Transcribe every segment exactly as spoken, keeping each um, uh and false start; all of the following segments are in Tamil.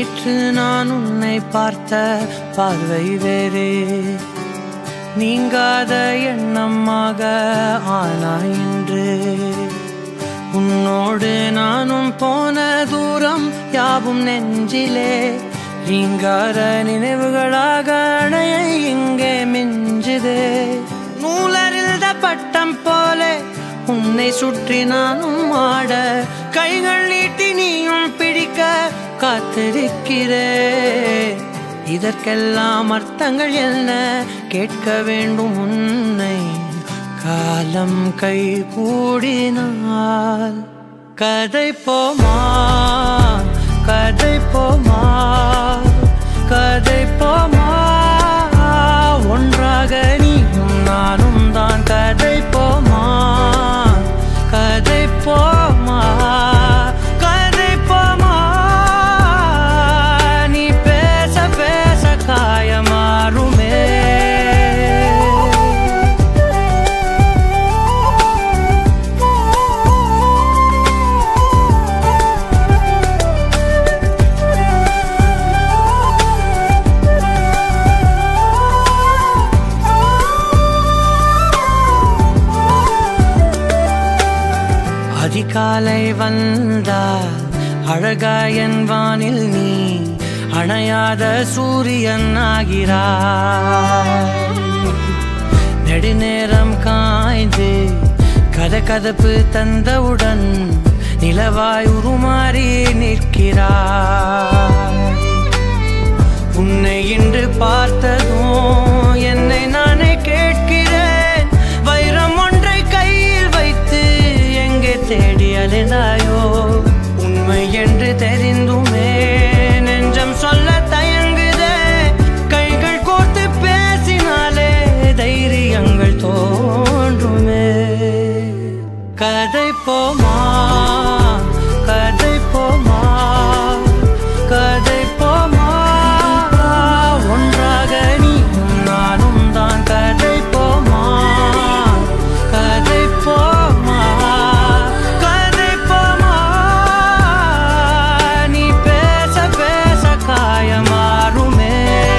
நேற்று நான் உன்னை பார்த்த பார்வை வேறே, நீங்காத எண்ணமாக ஆனாய் இன்று. உன்னோடு நானும் போன தூரம் யாவும் நெஞ்சிலே, நீங்காத நினைவுகளாக அணைய இங்கே மிஞ்சுதே. நூலறிந்த பட்டம் போல உன்னை சுற்றி நானும் ஆட, கைகள் நீட்டி நீயும் பிடிக்க காத்திருக்கிறே. இதற்கெல்லாம் அர்த்தங்கள் என்ன கேட்க வேண்டும் உன்னை, காலம் கை கூடினால். கதைப்போமா கதைப்போமா கதைப்போமா, ஒன்றாக நீயும் நானும் தான். கதைப்போமா கதைப்போமா கதைப்போமா, நீ பேச பேச காயமாறுமே. அதிகாலை வந்தால் அழகாயன் வானில் நீ அணையாத சூரியன் ஆகிறாய். நெடுநேரம் காய்ந்து கதகதப்பு தந்தவுடன் நிலவாய் உருமாறி நிற்கிறாய். உன்னை இன்று பார்த்ததும் என்னை நானே கேட்கிறேன், வைரம் ஒன்றை கையில் வைத்து எங்கே தேடி அலைந்தாயோ. உண்மை என்று தெரிந்துமே நெஞ்சம் சொல்ல தயங்குதே, கைகள் கோர்த்து பேசினாலே தைரியங்கள் தோன்றுமே. கதைப்போமா கதைப்போமா கதைப்போமா, ஒன்றாக நீயும் நானும் தான். கதைப்போமா கதைப்போமா கதைப்போமா, நீ பேச பேச காயமாறுமே.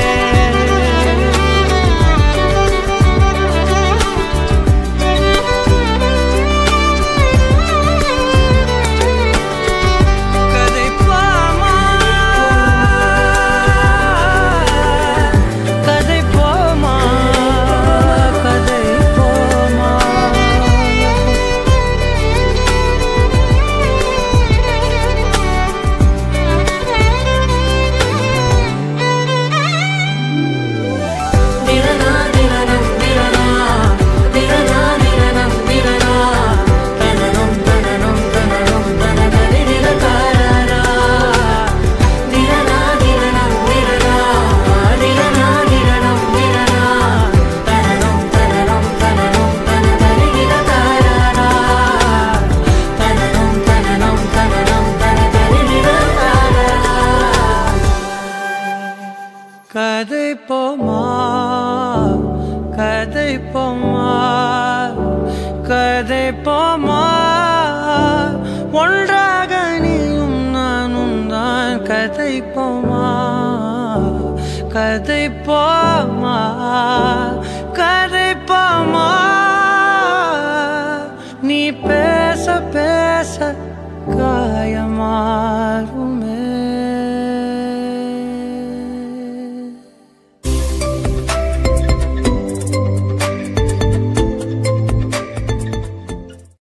கதைப்போமா கதைப்போமா கதைப்போமா, ஒன்றாக நீயும் நானும் தான். கதைப்போமா கதைப்போமா கதைப்போமா, நீ பேச பேச காயமா.